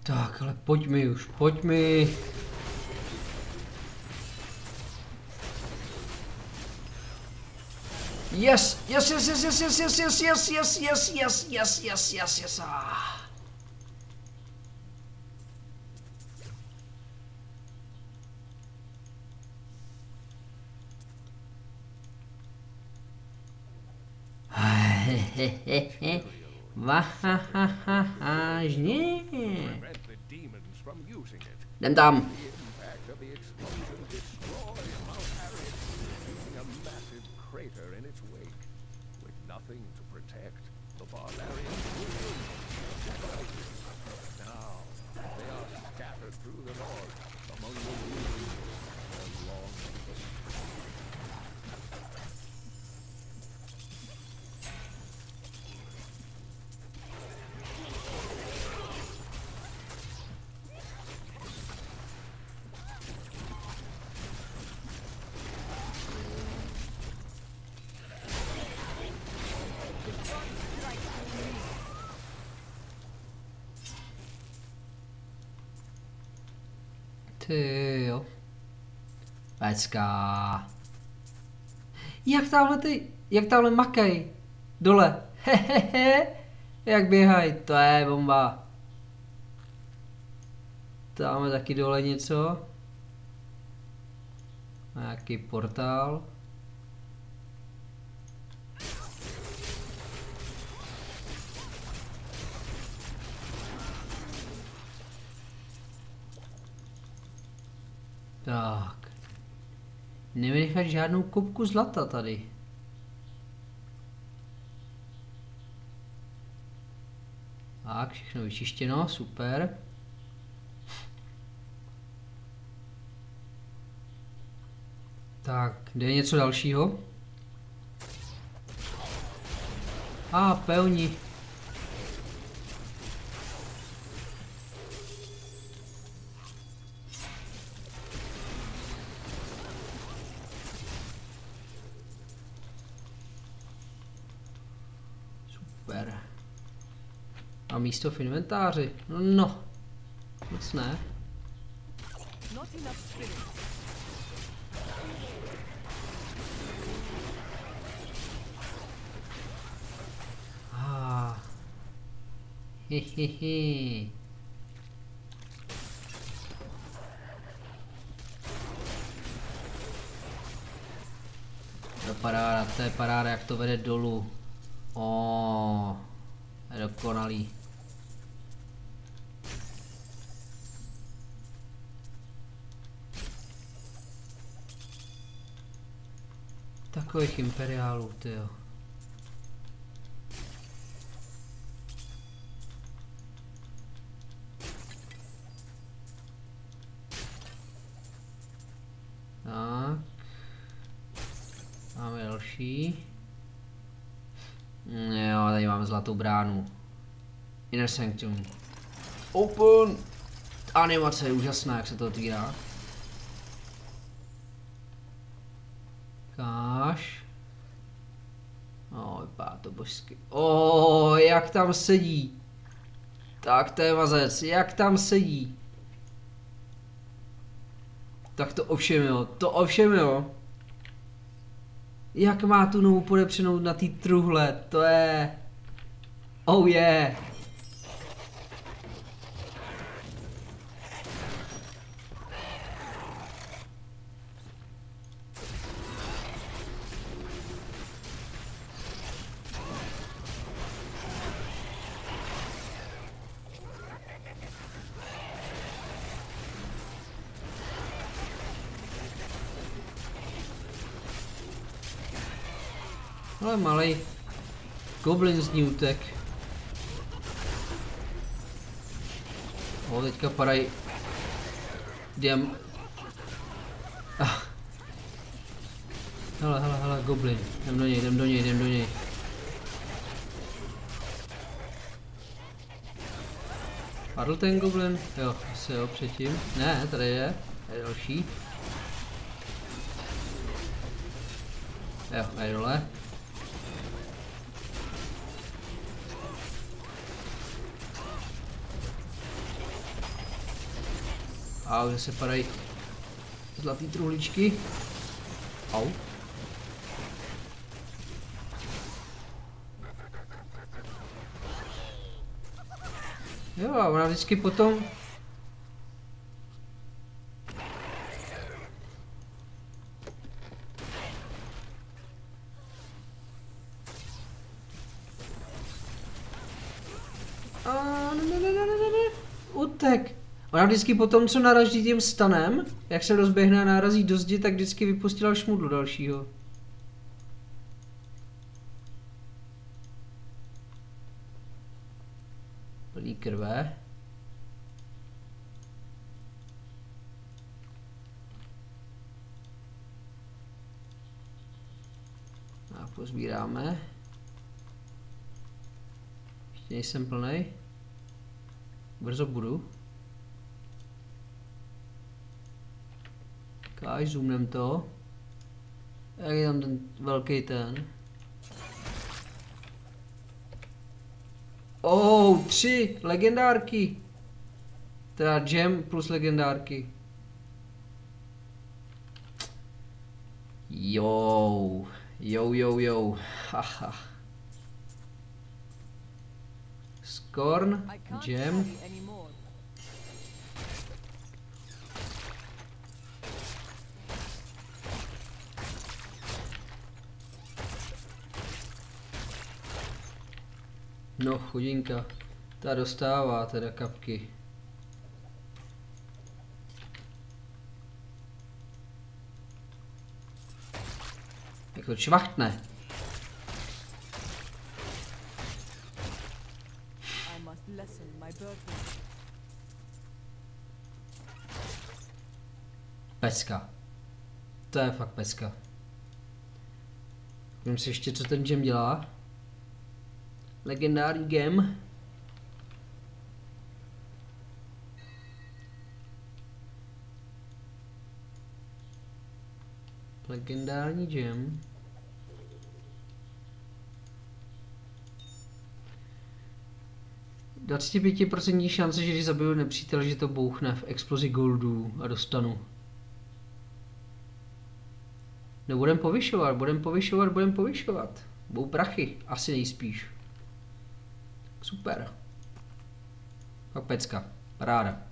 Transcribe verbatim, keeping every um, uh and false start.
Tak, ale pojď mi už, pojď mi. Yes, yes, yes, yes, yes, yes, yes, yes, yes, yes, yes, yes, yes, yes, yes, yes, ah. Vážně. Jdem tam. Ty jo. Pecka. Jak tamhle ty, jak tamhle makaj. Dole. Hehehe. Jak běhaj, to je bomba. Tam je taky dole něco. Nějaký portál. Tak. Nevynechat žádnou kopku zlata tady. Tak, všechno vyčištěno, super. Tak, kde je něco dalšího? A, ah, pevni. Super. A místo v inventáři? No, no. Moc ne. Ah. Hehehe. To paráda, to je paráda, jak to vede dolů. O, je dokonalý. Takových imperiálů, tyjo. Tak. Máme další. Jo, tady máme zlatou bránu. Inner Sanctum. Open! Animace je úžasná, jak se to otvírá. Káš. No, vypadá to božsky. Oh, jak tam sedí. Tak to je mazec, jak tam sedí. Tak to ovšem jo, to ovšem jo. Jak má tu nohu podepřenou na té truhle, to je... Oh yeah. Ale malej goblin z ní utek. O, teďka padají diam... Ah. Hele, hele, hele, goblin. Jdem do něj, jdem do něj, jdem do něj. Padl ten goblin? Jo, asi jo, předtím. Ne, tady je. Tady je další. Jo, tady dole. A už se padají zlatý truhličky. Au. Jo, a ona vždycky potom... A ne, ne, ne, ne, ne, ne. Utek. Ona vždycky potom, co narazí tím stanem, jak se rozběhne a narazí do zdi, tak vždycky vypustila šmudlu dalšího. Plný krve. A pozbíráme. Ještě nejsem plnej. Brzo budu. Káž, zoomnem to. Jak je tam ten velký ten? Oh, tři legendárky. Teda gem plus legendárky. Jo, jo, jo, jo. Haha. Scorn, gem. No, chudinka. Ta dostává teda kapky. Jak to čvachtne. Pecka. To je fakt pecka. Vím si ještě, co ten gem dělá. Legendární gem. Legendární gem. dvacet pět procent šance, že když zabiju nepřítel, že to bouchne v explozi goldů a dostanu. No budem povyšovat, budem povyšovat, budem povyšovat. Budou prachy, asi nejspíš. Super. Pak pecka, paráda.